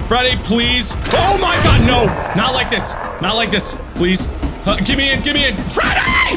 Friday, please. Oh my God, no. Not like this. Not like this. Please. Get me in. Get me in. Friday!